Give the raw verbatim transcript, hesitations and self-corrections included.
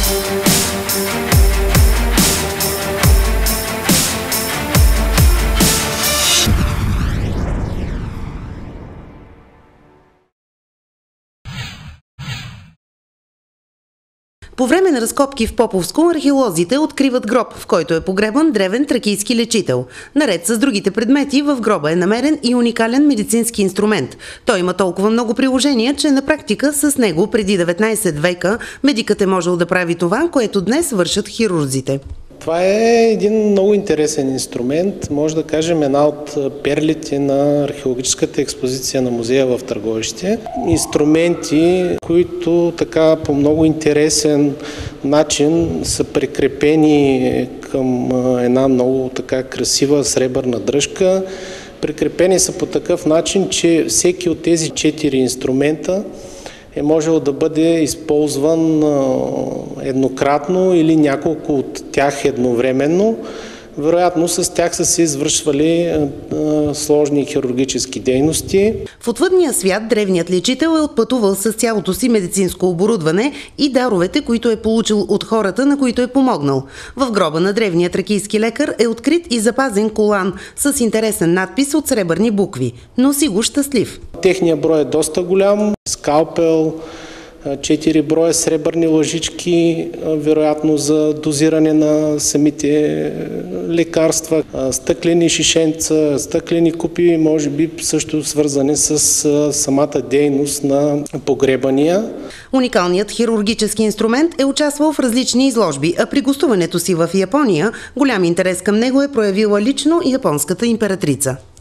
По време на разкопки в Поповско археолозите откриват гроб, в който е погребан древен тракийски лечител. Наред с другите предмети в гроба е намерен и уникален медицински инструмент. Той има толкова много приложения, че на практика с него преди деветнайсет века медикът е можел да прави това, което днес вършат хирурзите. Това е един много интересен инструмент, може да кажем една от перлите на археологическата експозиция на музея в Търговище. Инструменти, които така по много интересен начин са прикрепени към една много така красива сребърна дръжка. Прикрепени са по такъв начин, че всеки от тези четири инструмента е можел да бъде използван еднократно или няколко от тях едновременно. Вероятно с тях са се извършвали сложни хирургически дейности. В отвъдния свят древният лечител е отпътувал с цялото си медицинско оборудване и даровете, които е получил от хората, на които е помогнал. В гроба на древния тракийски лекар е открит и запазен колан с интересен надпис от сребърни букви. Носи го щастлив. Техният брой е доста голям. Скалпел, четири броя сребърни лъжички, вероятно за дозиране на самите лекарства, стъклени шишенца, стъклени купи, може би също свързани с самата дейност на погребания. Уникалният хирургически инструмент е участвал в различни изложби, а при гостуването си в Япония голям интерес към него е проявила лично японската императрица.